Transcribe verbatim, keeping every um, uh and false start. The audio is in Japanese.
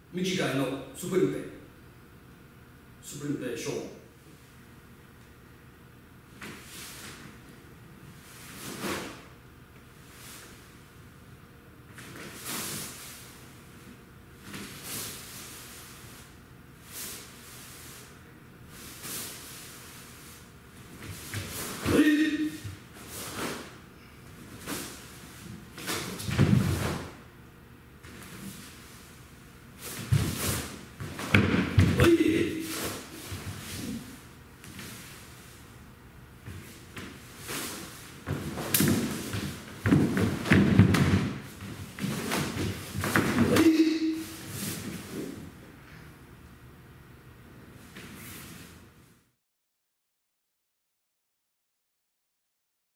短いのスプリンペイ、スプリンペイショー。